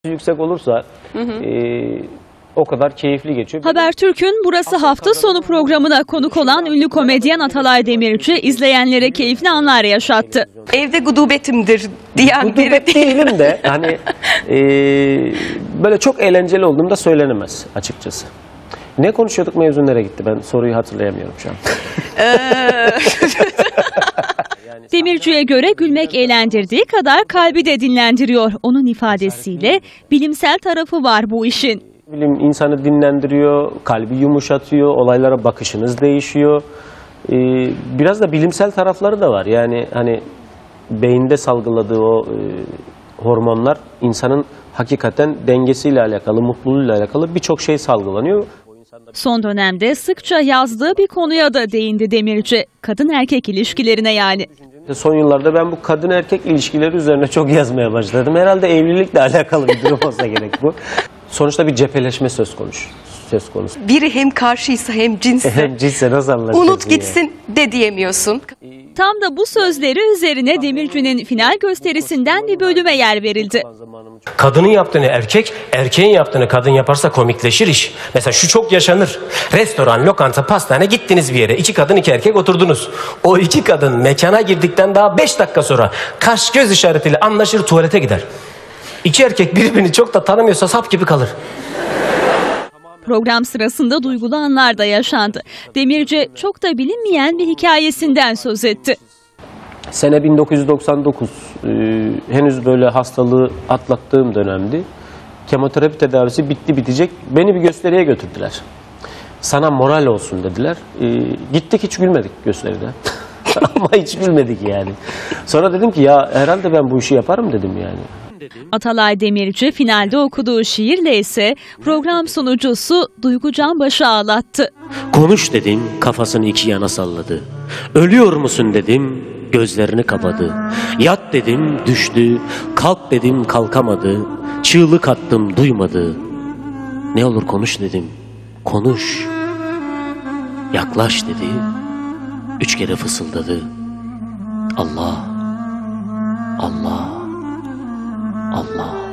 yüksek olursa o kadar keyifli geçiyor. Habertürk'ün Burası Hafta Sonu programına konuk olan ünlü komedyen Atalay Demirci izleyenlere keyifli anlar yaşattı. Evde gudubetimdir diyen Gudubet değilim de hani böyle çok eğlenceli olduğum da söylenemez açıkçası. Ne konuşuyorduk, mevzu nereye gitti? Ben soruyu hatırlayamıyorum şu an. Demirci'ye göre gülmek eğlendirdiği kadar kalbi de dinlendiriyor. Onun ifadesiyle bilimsel tarafı var bu işin. Bilim insanı dinlendiriyor, kalbi yumuşatıyor, olaylara bakışınız değişiyor. Biraz da bilimsel tarafları da var. Yani hani beyinde salgıladığı o hormonlar insanın hakikaten dengesiyle alakalı, mutluluğuyla alakalı birçok şey salgılanıyor. Son dönemde sıkça yazdığı bir konuya da değindi Demirci. Kadın erkek ilişkilerine yani. Son yıllarda ben bu kadın erkek ilişkileri üzerine çok yazmaya başladım. Herhalde evlilikle alakalı bir durum olsa gerek bu. Sonuçta bir cepheleşme söz konusu. Biri hem karşıysa hem cinsse. Hem cinse nasıl anlaşacaksın? Unut gitsin de diyemiyorsun. Tam da bu sözleri üzerine Demirci'nin final gösterisinden bir bölüme yer verildi. Kadının yaptığını erkek, erkeğin yaptığını kadın yaparsa komikleşir iş. Mesela şu çok yaşanır. Restoran, lokanta, pastane, gittiniz bir yere. 2 kadın 2 erkek oturdunuz. O 2 kadın mekana girdikten daha 5 dakika sonra kaş göz işaretiyle anlaşır, tuvalete gider. 2 erkek birbirini çok da tanımıyorsa sap gibi kalır. Program sırasında duygulu anlar da yaşandı. Demirci çok da bilinmeyen bir hikayesinden söz etti. Sene 1999, henüz böyle hastalığı atlattığım dönemdi. Kemoterapi tedavisi bitti bitecek. Beni bir gösteriye götürdüler. Sana moral olsun dediler. Gittik, hiç gülmedik gösteride. Ama hiç gülmedik yani. Sonra dedim ki ya herhalde ben bu işi yaparım dedim yani. Atalay Demirci finalde okuduğu şiirle ise program sunucusu Duygu Canbaş'ı ağlattı. Konuş dedim, kafasını 2 yana salladı. Ölüyor musun dedim, gözlerini kapadı. Yat dedim, düştü. Kalk dedim, kalkamadı. Çığlık attım, duymadı. Ne olur konuş dedim, konuş. Yaklaş dedi, 3 kere fısıldadı. Allah, Allah, Allah.